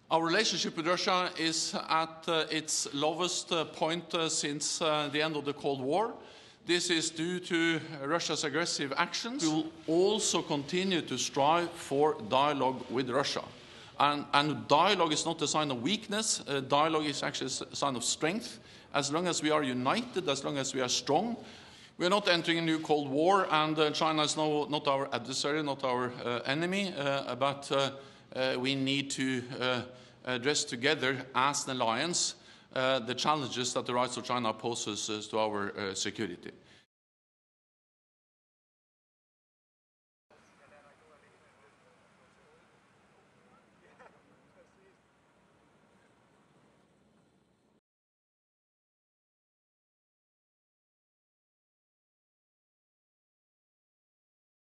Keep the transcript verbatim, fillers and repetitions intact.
Our relationship with Russia is at uh, its lowest uh, point uh, since uh, the end of the Cold War. This is due to Russia's aggressive actions. We will also continue to strive for dialogue with Russia. And, and dialogue is not a sign of weakness. Uh, dialogue is actually a sign of strength. As long as we are united, as long as we are strong, we are not entering a new Cold War, and uh, China is no, not our adversary, not our uh, enemy, uh, but uh, uh, we need to uh, address together as an alliance uh, the challenges that the rights of China poses uh, to our uh, security.